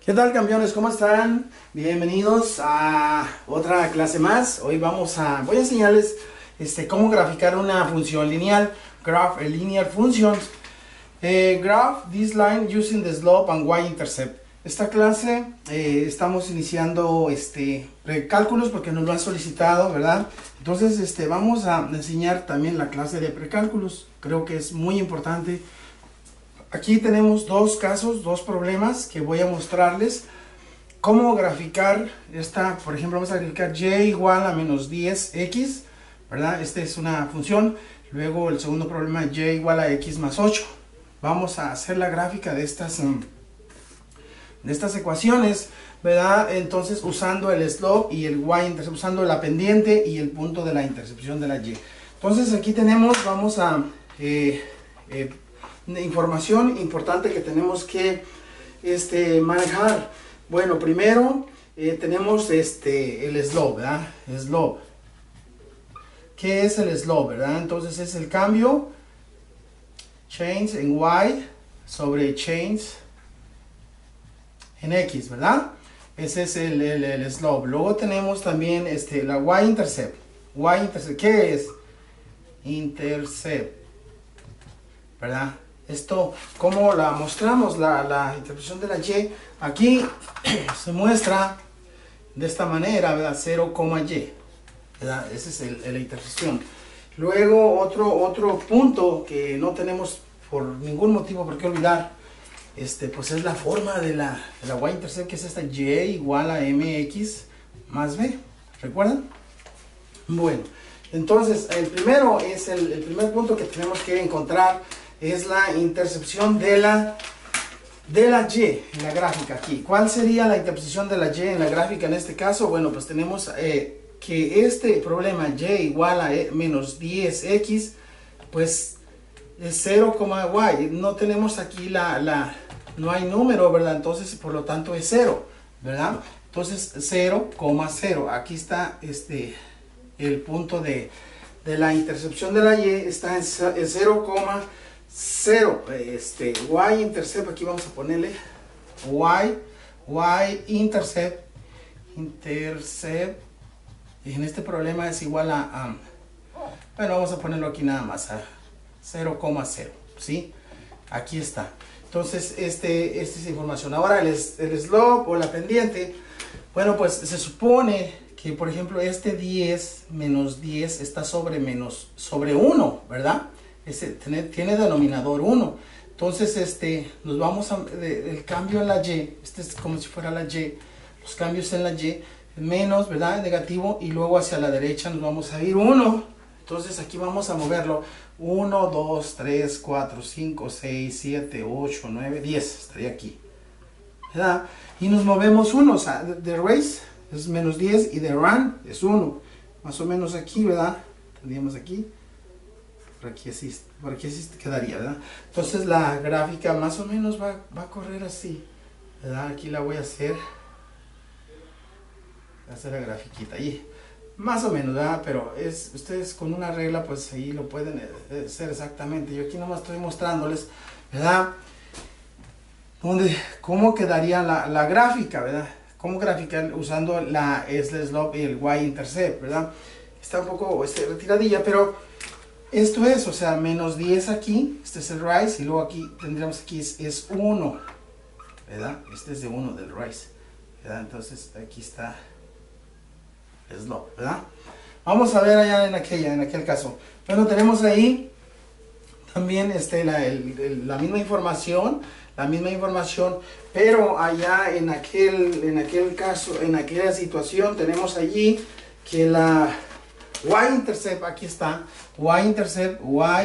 ¿Qué tal, campeones? ¿Cómo están? Bienvenidos a otra clase más. Hoy voy a enseñarles cómo graficar una función lineal. Graph a linear functions. Graph this line using the slope and y-intercept. Esta clase estamos iniciando precálculos porque nos lo han solicitado, ¿verdad? Entonces vamos a enseñar también la clase de precálculos. Creo que es muy importante. Aquí tenemos dos casos, dos problemas que voy a mostrarles cómo graficar esta. Por ejemplo, vamos a graficar y igual a menos 10x, ¿verdad? Esta es una función. Luego el segundo problema, y igual a x más 8. Vamos a hacer la gráfica de estas ecuaciones, ¿verdad? Entonces usando el slope y el y-intercept, usando la pendiente y el punto de la intercepción de la y. Entonces aquí tenemos, vamos a... información importante que tenemos que manejar. Bueno, primero tenemos el slope, ¿verdad? Slope. ¿Qué es el slope, verdad? Entonces es el cambio change en y sobre change en x, ¿verdad? Ese es el slope. Luego tenemos también la y-intercept. Y-intercept, ¿qué es? Intercept, ¿verdad? Esto, ¿cómo la mostramos? La interpretación de la y. Aquí se muestra de esta manera, ¿verdad? 0, y, ¿verdad? Esa es la intersección. Luego otro punto que no tenemos por ningún motivo por qué olvidar, pues es la forma de la y-intercept, que es esta y igual a mx más b. ¿Recuerdan? Bueno, entonces el primero es el primer punto que tenemos que encontrar. Es la intercepción de la y en la gráfica aquí. ¿Cuál sería la intercepción de la y en la gráfica en este caso? Bueno, pues tenemos que este problema y igual a menos 10x, pues es 0, y. No tenemos aquí no hay número, ¿verdad? Entonces, por lo tanto, es 0, ¿verdad? Entonces, 0, 0. Aquí está el punto de la intercepción de la y, está en 0, 0, y-intercept, aquí vamos a ponerle y-intercept, y en este problema es igual a, bueno, vamos a ponerlo aquí nada más, a 0, 0, ¿sí? Aquí está. Entonces, esta es información. Ahora, el slope o la pendiente, bueno, pues se supone que, por ejemplo, 10 menos 10 está sobre 1, ¿verdad? Tiene denominador 1. Entonces nos vamos el cambio en la y, es como si fuera la y, los cambios en la y, menos, ¿verdad? Negativo, y luego hacia la derecha nos vamos a ir 1. Entonces aquí vamos a moverlo 1, 2, 3, 4, 5, 6, 7, 8, 9, 10, estaría aquí, ¿verdad? Y nos movemos 1, o sea, de raise es menos 10 y de run es 1, más o menos aquí, ¿verdad? Tendríamos aquí. Por aquí así quedaría, ¿verdad? Entonces la gráfica más o menos va a correr así, ¿verdad? Aquí la voy a hacer. Voy a hacer la grafiquita ahí. Más o menos, ¿verdad? Pero ustedes con una regla, pues ahí lo pueden hacer exactamente. Yo aquí nomás estoy mostrándoles, ¿verdad? Cómo quedaría la gráfica, ¿verdad? Cómo graficar usando el slope y el y-intercept, ¿verdad? Está un poco retiradilla, pero... esto es, o sea, menos 10 aquí, este es el rise, y luego aquí tendríamos aquí es 1, ¿verdad? Este es de 1 del rise, ¿verdad? Entonces aquí está el slope, ¿verdad? Vamos a ver allá en aquel caso. Bueno, tenemos ahí también la misma información, pero allá en aquel caso, en aquella situación, tenemos allí que la y-intercept, aquí está, y-intercept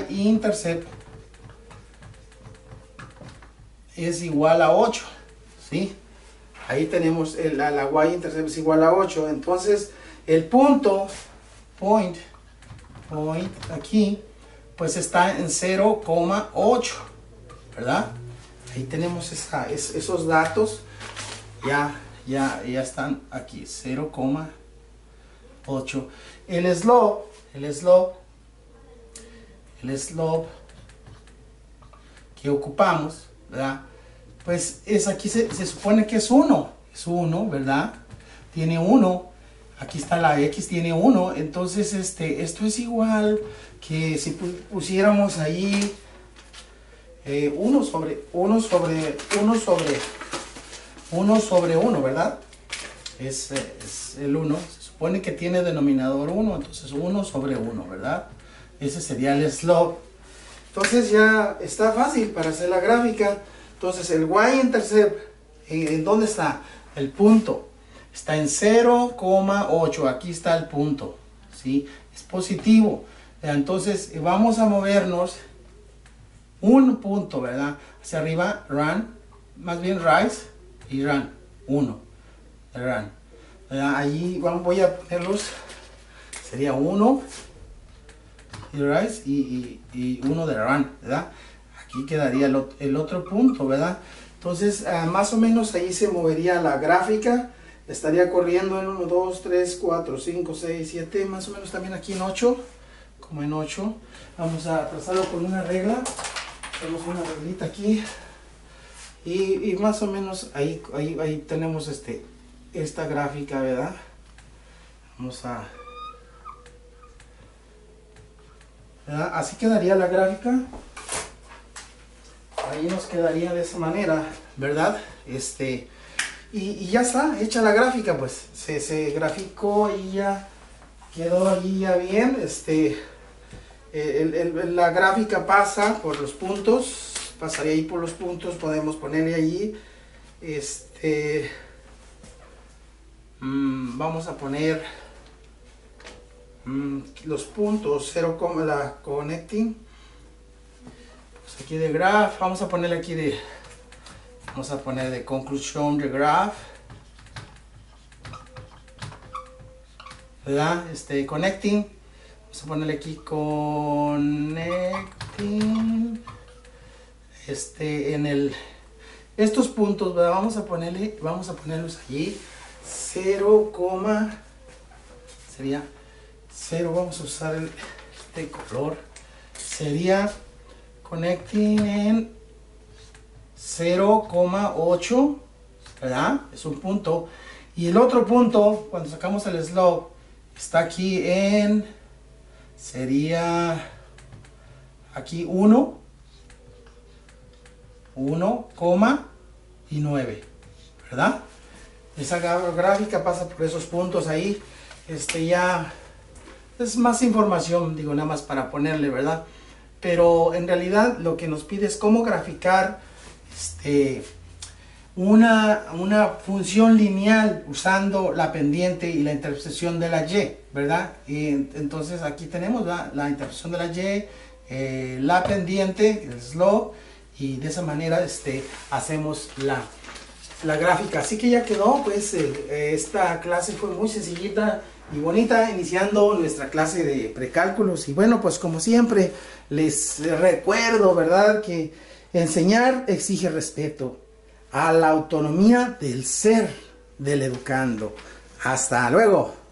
es igual a 8, ¿sí? Ahí tenemos la y-intercept es igual a 8, entonces el point aquí, pues está en 0,8, ¿verdad? Ahí tenemos esos datos, ya están aquí, 0,8. El slope que ocupamos, ¿verdad? pues es aquí se supone que es 1. Es 1, ¿verdad? Tiene 1. Aquí está la X, tiene 1. Entonces, esto es igual que si pusiéramos ahí 1 sobre 1, ¿verdad? Es el 1. Se supone que tiene denominador 1, entonces 1 sobre 1, ¿verdad? Ese sería el slope. Entonces ya está fácil para hacer la gráfica. Entonces el y-intercept, ¿en dónde está? El punto. Está en 0,8. Aquí está el punto. ¿Sí? Es positivo. Entonces vamos a movernos un punto, ¿verdad? Hacia arriba, run. Más bien rise y run. 1. Run. Allí voy a ponerlos. Sería 1 y rise y 1 de run, ¿verdad? Aquí quedaría el otro punto, ¿verdad? Entonces, más o menos ahí se movería la gráfica. Estaría corriendo en 1, 2, 3, 4, 5, 6, 7, más o menos también aquí en 8, como en 8. Vamos a trazarlo con una regla. Hacemos una reglita aquí. Y más o menos ahí tenemos esta gráfica, ¿verdad? Vamos a... ¿verdad? Así quedaría la gráfica. Ahí nos quedaría de esa manera, ¿verdad? Y ya está, hecha la gráfica, pues. Se graficó y ya quedó allí ya bien. La gráfica pasa por los puntos. Pasaría ahí por los puntos. Podemos ponerle allí. Vamos a poner los puntos 0, la connecting. Pues aquí de graph. Vamos a ponerle aquí de... Vamos a poner de conclusión de graph, ¿verdad? Connecting. Vamos a ponerle aquí connecting. Estos puntos, ¿verdad? Vamos a ponerlos allí. 0, sería 0. Vamos a usar este color. Sería connecting en 0,8, ¿verdad? Es un punto. Y el otro punto, cuando sacamos el slope, está aquí en... Sería... Aquí 1, 1,9, ¿verdad? Esa gráfica pasa por esos puntos ahí. Ya... Es más información, digo, nada más para ponerle, ¿verdad? Pero en realidad lo que nos pide es cómo graficar una función lineal usando la pendiente y la intersección de la y, ¿verdad? Y entonces aquí tenemos la intersección de la y, la pendiente, el slope, y de esa manera hacemos la gráfica. Así que ya quedó, pues esta clase fue muy sencillita y bonita, iniciando nuestra clase de precálculos. Y bueno, pues como siempre les recuerdo, ¿verdad?, que enseñar exige respeto a la autonomía del ser del educando. Hasta luego.